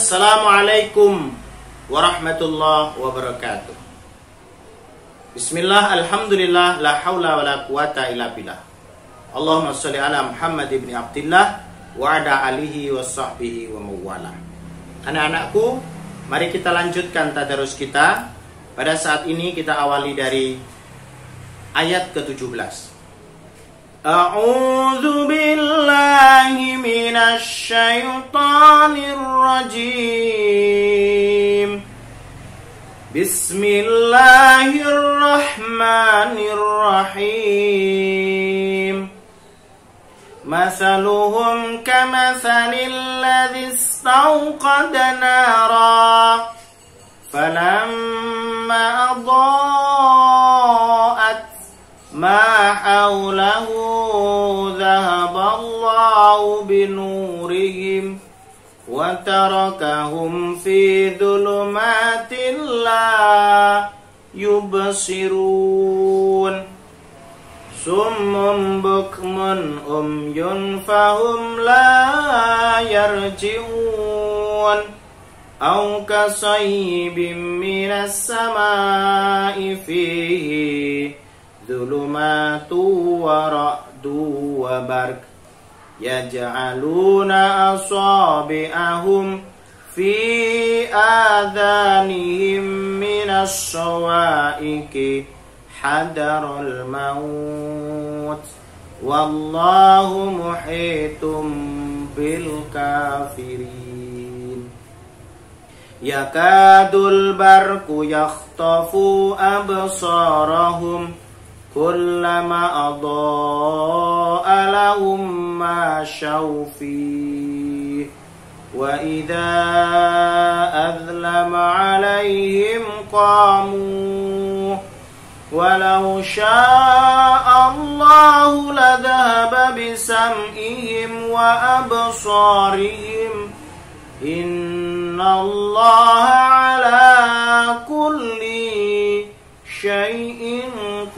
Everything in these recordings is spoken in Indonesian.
Assalamualaikum warahmatullahi wabarakatuh. Bismillah, alhamdulillah, la haula wa la quwata illa billah. Allahumma sholli ala Muhammad ibn Abdillah wa ala alihi wa sahbihi wa mawala. Anak-anakku, mari kita lanjutkan tadarus kita. Pada saat ini kita awali dari ayat ke-17. A'udzu billahi minasy syaithanir rajim. Bismillahirrahmanirrahim. Mathaluhum kamathalil ladzi istawqada nara falamma adaa'at ma hawlahu dhahaballahu binurihim wa tarakahum fi dhulumatin la yubsirun summun bukmun umyun fahum la yarji'un aw kasayyibin minas samaa'i fihi dhulumatu wa ra'du wa barq yaj'aluna asabi'ahum fi adhanihim minas sawa'iqi hadaral maut wallahu muhitum bil kafirin. Yakadul barqu yakhtafu absarahum kullama adaa'a lahum ma syaufi wa idza adlama 'alaihim qamu walau syaa'a Allahu ladhahaba bisam'ihim wa absarihim innallaha 'ala kulli syai'in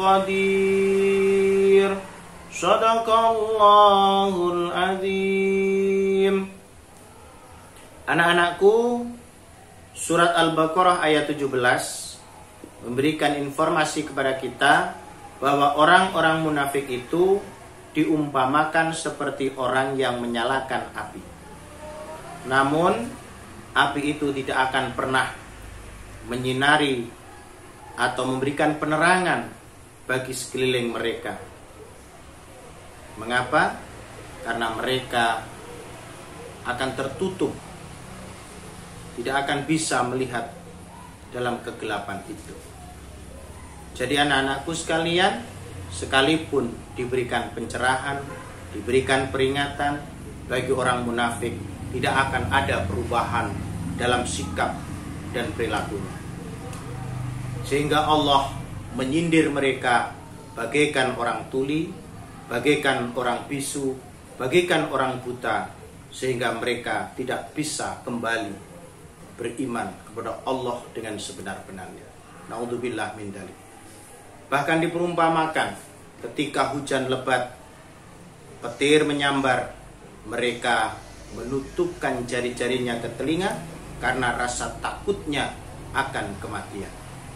qadir. Shadaqallahul azim. Anak-anakku, surat Al-Baqarah ayat 17 memberikan informasi kepada kita bahwa orang-orang munafik itu diumpamakan seperti orang yang menyalakan api. Namun api itu tidak akan pernah menyinari atau memberikan penerangan bagi sekeliling mereka. Mengapa? Karena mereka akan tertutup, tidak akan bisa melihat dalam kegelapan itu. Jadi anak-anakku sekalian, sekalipun diberikan pencerahan, diberikan peringatan, bagi orang munafik tidak akan ada perubahan dalam sikap dan perilakunya. Sehingga Allah menyindir mereka bagaikan orang tuli, bagaikan orang bisu, bagaikan orang buta, sehingga mereka tidak bisa kembali beriman kepada Allah dengan sebenar-benarnya. Naudzubillah min dzalik. Bahkan diperumpamakan ketika hujan lebat, petir menyambar, mereka menutupkan jari-jarinya ke telinga karena rasa takutnya akan kematian.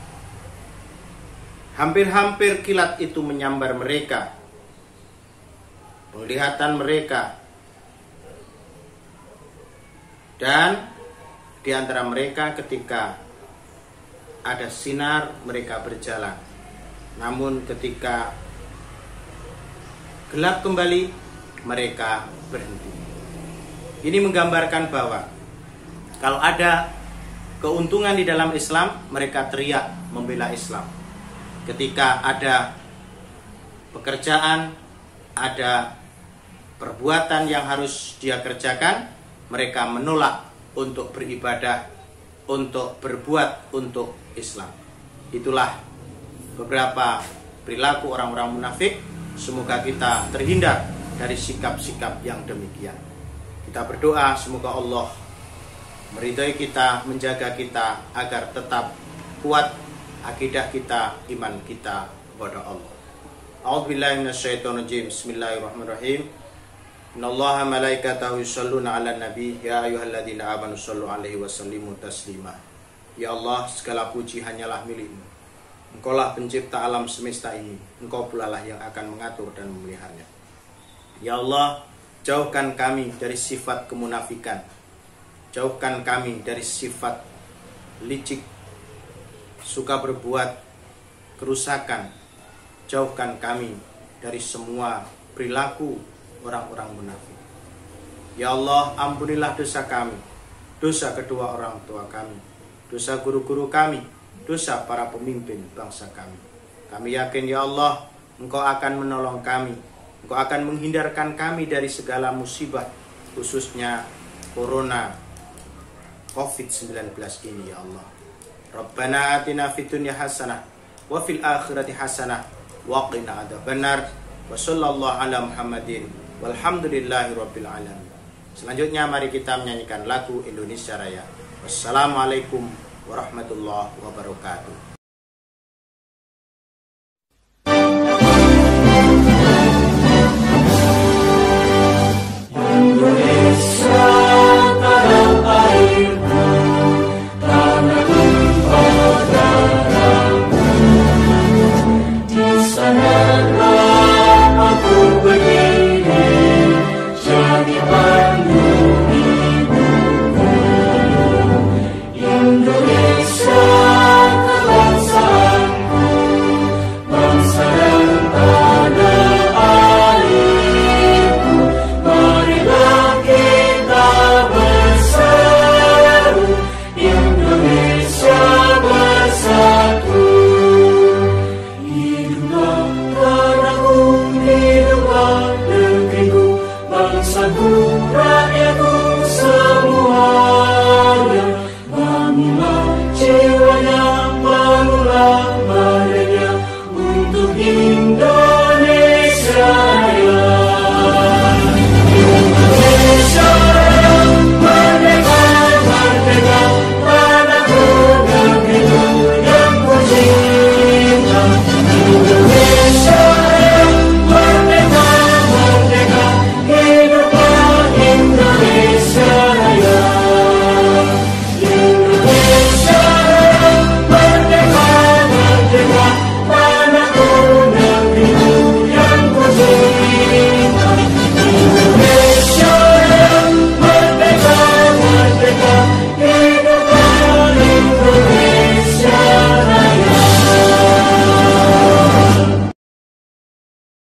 Hampir-hampir kilat itu menyambar mereka, penglihatan mereka, dan di antara mereka ketika ada sinar mereka berjalan. Namun ketika gelap kembali mereka berhenti. Ini menggambarkan bahwa kalau ada keuntungan di dalam Islam, mereka teriak membela Islam. Ketika ada pekerjaan, ada perbuatan yang harus dia kerjakan, mereka menolak untuk beribadah, untuk berbuat untuk Islam. Itulah beberapa perilaku orang-orang munafik. Semoga kita terhindar dari sikap-sikap yang demikian. Kita berdoa semoga Allah meridai kita, menjaga kita agar tetap kuat akidah kita, iman kita kepada Allah. A'udzubillahi minasyaitonir rajim. Bismillahirrahmanirrahim. Innallaha malaikatahu yusholluna 'alan nabi ya ayyuhalladzina amanu shollu 'alaihi wa sallimu taslima. Ya Allah, segala puji hanyalah milik-Mu. Engkaulah pencipta alam semesta ini. Engkau pula lah yang akan mengatur dan memeliharanya. Ya Allah, jauhkan kami dari sifat kemunafikan. Jauhkan kami dari sifat licik, suka berbuat kerusakan. Jauhkan kami dari semua perilaku orang-orang munafik. Ya Allah, ampunilah dosa kami, dosa kedua orang tua kami, dosa guru-guru kami, dosa para pemimpin bangsa kami. Kami yakin ya Allah, Engkau akan menolong kami, Engkau akan menghindarkan kami dari segala musibah, khususnya Corona COVID-19 ini ya Allah. Rabbana atina fid dunya hasanah wa fil akhirati hasanah wa qina adzabannar. Wa sallallahu ala Muhammadin walhamdulillahi rabbil alamin. Selanjutnya mari kita menyanyikan lagu Indonesia Raya. Wassalamualaikum warahmatullahi wabarakatuh.